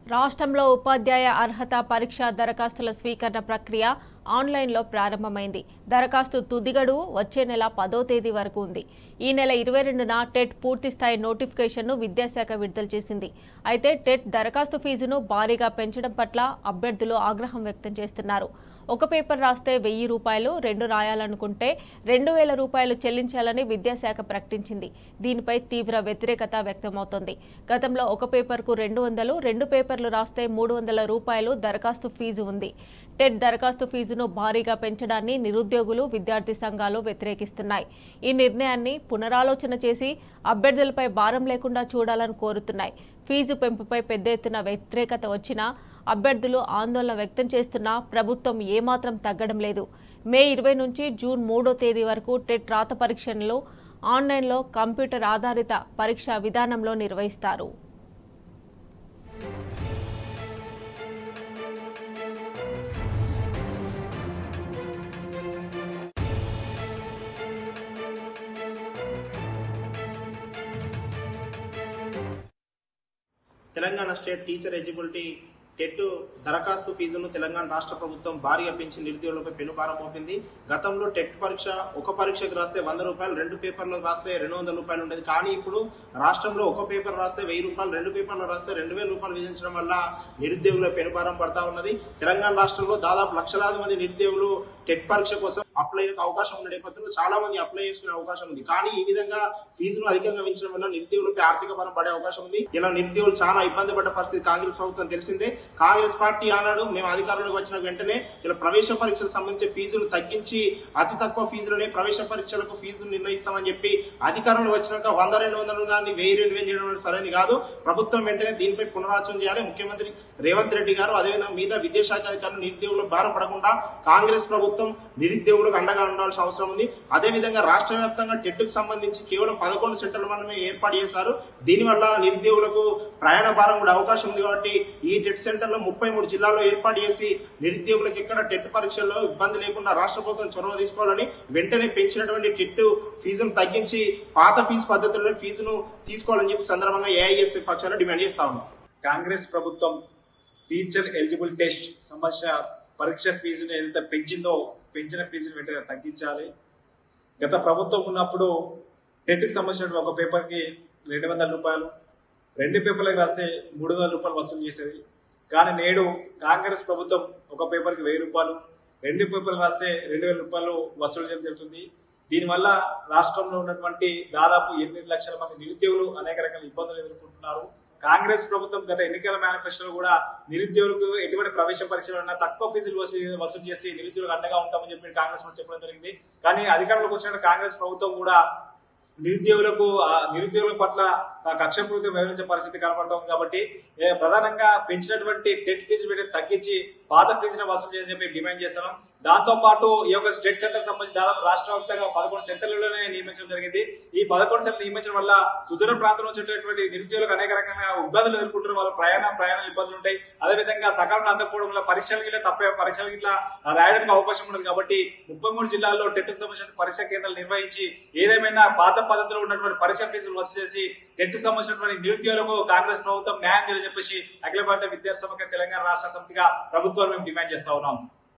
రాష్ట్రంలో ఉపాధ్యాయ అర్హత పరీక్ష దరఖాస్తుల స్వీకరణ ప్రక్రియ ఆన్లైన్లో ప్రారంభమైంది. దరఖాస్తు తుది గడువు వచ్చే నెల 10వ తేదీ వరకు ఉంది. ఈ నెల 22న టెట్ పూర్తిస్థాయి నోటిఫికేషన్ను విద్యాశాఖ విడుదల చేసింది. అయితే టెట్ దరఖాస్తు ఫీజును భారీగా పెంచడం పట్ల అభ్యర్థులు ఆగ్రహం వ్యక్తం చేస్తున్నారు. ఒక పేపర్ రాస్తే 1000 రూపాయలు, 2 రాయాలనుకుంటే 2000 రూపాయలు చెల్లించాలని విద్యాశాఖ ప్రకటించింది. దీనిపై తీవ్ర వ్యతిరేకత వ్యక్తమవుతోంది. గతంలో ఒక పేపర్కు 200, 2 పేపర్లు రాస్తే 300 రూపాయలు దరఖాస్తు ఫీజు ఉంది. టెట్ దరఖాస్తు ఫీజును భారీగా పెంచడాన్ని నిరుద్యోగులు, విద్యార్థి సంఘాలు వ్యతిరేకిస్తున్నాయి. ఈ నిర్ణయాన్ని పునరాలోచన చేసి అభ్యర్థులపై భారం లేకుండా చూడాలని కోరుతున్నాయి. ఫీజు పెంపుపై పెద్ద ఎత్తున వ్యతిరేకత వచ్చినా అభ్యర్థులు ఆందోళన వ్యక్తం చేస్తున్నా ప్రభుత్వం ఏమాత్రం తగ్గడం లేదు. మే 20 నుంచి జూన్ 3వ తేదీ వరకు టెట్ రాత పరీక్షలను ఆన్లైన్లో కంప్యూటర్ ఆధారిత పరీక్షా విధానంలో నిర్వహిస్తారు. Telangana state teacher eligibility TET దరఖాస్తు ఫీజును తెలంగాణ రాష్ట్ర ప్రభుత్వం భారీగా పెంచి నిరుద్యోగులపై పెనుభారం మోపింది. గతంలో టెట్ పరీక్ష ఒక పరీక్షకు రాస్తే 100 రూపాయలు, 2 పేపర్లకు రాస్తే 200 రూపాయలు ఉండేది. కానీ ఇప్పుడు రాష్ట్రంలో ఒక పేపర్ రాస్తే 1000 రూపాయలు, 2 పేపర్లు రాస్తే 2000 రూపాయలు విధించడం వల్ల నిరుద్యోగుల పెనుభారం పడతా ఉన్నది. తెలంగాణ రాష్ట్రంలో దాదాపు లక్షలాది మంది నిరుద్యోగులు టెట్ పరీక్ష కోసం అప్లై అవకాశం ఉన్న నేపథ్యంలో చాలా మంది అప్లై చేసుకునే అవకాశం ఉంది. కానీ ఈ విధంగా ఫీజును అధికంగా పెంచడం వల్ల నిరుద్యోగులపై ఆర్థిక భారం పడే అవకాశం ఉంది. ఇలా నిరుద్యోగులు చాలా ఇబ్బంది పడ్డ పరిస్థితి కాంగ్రెస్ ప్రభుత్వం తెలిసిందే. కాంగ్రెస్ పార్టీ ఆనాడు మేము అధికారంలోకి వచ్చిన వెంటనే ఇలా ప్రవేశ పరీక్షలకు సంబంధించి ఫీజులు తగ్గించి అతి తక్కువ ఫీజులనే ప్రవేశ పరీక్షలకు ఫీజులు నిర్ణయిస్తామని చెప్పి అధికారంలో వచ్చినాక 100-200 కానీ 1000-2000 చేయడం సరైనది కాదు. ప్రభుత్వం వెంటనే దీనిపై పునరాలోచన చేయాలి. ముఖ్యమంత్రి రేవంత్ రెడ్డి గారు అదేవిధంగా మిగతా విద్యాశాఖ అధికారులు నిరుద్యోగులకు భారం పడకుండా కాంగ్రెస్ ప్రభుత్వం నిరుద్యోగులకు అండగా ఉండాల్సిన అవసరం ఉంది. అదేవిధంగా రాష్ట్ర వ్యాప్తంగా టెట్కు సంబంధించి కేవలం 11 సెంటర్లు మాత్రమే ఏర్పాటు చేశారు. దీనివల్ల నిరుద్యోగులకు ప్రయాణ భారం కూడా అవకాశం ఉంది. కాబట్టి ఈ టెట్ సెంటర్లో 33 జిల్లాల్లో ఏర్పాటు చేసి నిరుద్యోగులకు ఎక్కడ టెట్ పరీక్షల్లో ఇబ్బంది లేకుండా రాష్ట్ర ప్రభుత్వం చొరవ తీసుకోవాలని, వెంటనే పెంచినటువంటి టెట్ ఫీజును తగ్గించి పాత ఫీజు పద్ధతుల్లో ఫీజును తీసుకోవాలని చెప్పి సందర్భంగా ఏఐఎస్ఎఫ్ పక్షాన డిమాండ్ చేస్తా ఉన్నాం. కాంగ్రెస్ ప్రభుత్వం టీచర్ ఎలిజిబుల్ టెస్ట్ సంబంధించిన పరీక్ష ఫీజును ఏదైతే పెంచిన ఫీజును వెంటనే తగ్గించాలి. గత ప్రభుత్వం ఉన్నప్పుడు టెట్కి సంబంధించిన ఒక పేపర్కి 200 రూపాయలు, 2 పేపర్లకు రాస్తే 300 రూపాయలు వసూలు చేసేది. కానీ నేడు కాంగ్రెస్ ప్రభుత్వం ఒక పేపర్కి 1000 రూపాయలు, 2 పేపర్లు రాస్తే 2000 రూపాయలు వసూలు చేయడం జరుగుతుంది. దీనివల్ల రాష్ట్రంలో ఉన్నటువంటి దాదాపు 8 లక్షల మంది నిరుద్యోగులు అనేక రకాల ఇబ్బందులు ఎదుర్కొంటున్నారు. కాంగ్రెస్ ప్రభుత్వం గత ఎన్నికల మేనిఫెస్టోలో కూడా నిరుద్యోగులకు ఎటువంటి ప్రవేశ పరీక్షలు తక్కువ ఫీజులు వసూలు చేసి నిరుద్యోగులకు అండగా ఉంటామని చెప్పి కాంగ్రెస్ చెప్పడం జరిగింది. కానీ అధికారంలోకి వచ్చిన కాంగ్రెస్ ప్రభుత్వం కూడా నిరుద్యోగుల పట్ల కక్షపూరితంగా వ్యవహరించే పరిస్థితి కనపడతాం. కాబట్టి ప్రధానంగా పెంచినటువంటి టెట్ ఫీజు తగ్గించి పాత ఫీజును వసూలు చేయని చెప్పి డిమాండ్ చేస్తున్నాం. దాంతో పాటు ఈ యొక్క స్టేట్ సెంటర్ సంబంధించి దాదాపు రాష్ట్ర వ్యాప్తంగా 11 సెంటర్లలోనే నియమించడం జరిగింది. ఈ 11 సెంటర్లు నియమించడం వల్ల సుదూర ప్రాంతంలో వచ్చేటటువంటి నిరుద్యోగులకు అనేక రకంగా ఇబ్బందులు ఎదుర్కొంటారు. వాళ్ళ ప్రయాణ ఇబ్బందులు ఉంటాయి. అదేవిధంగా సకాలంలో అందకపోవడం వల్ల పరీక్షలు ఇట్లా రాయడానికి అవకాశం ఉండదు. కాబట్టి 33 జిల్లాల్లో టెట్కు సంబంధించిన పరీక్ష కేంద్రాలు నిర్వహించి ఏదేమైనా పాత పద్ధతిలో ఉన్నటువంటి పరీక్ష ఫీజులు వసూలు చేసి టెట్కు సంబంధించినటువంటి నిరుద్యోగులకు కాంగ్రెస్ ప్రభుత్వం న్యాయం చేయాలని చెప్పేసి అఖిల భారత విద్యార్థి సమైక్య తెలంగాణ రాష్ట్ర సమితిగా ప్రభుత్వాన్ని మేము డిమాండ్ చేస్తా ఉన్నాం.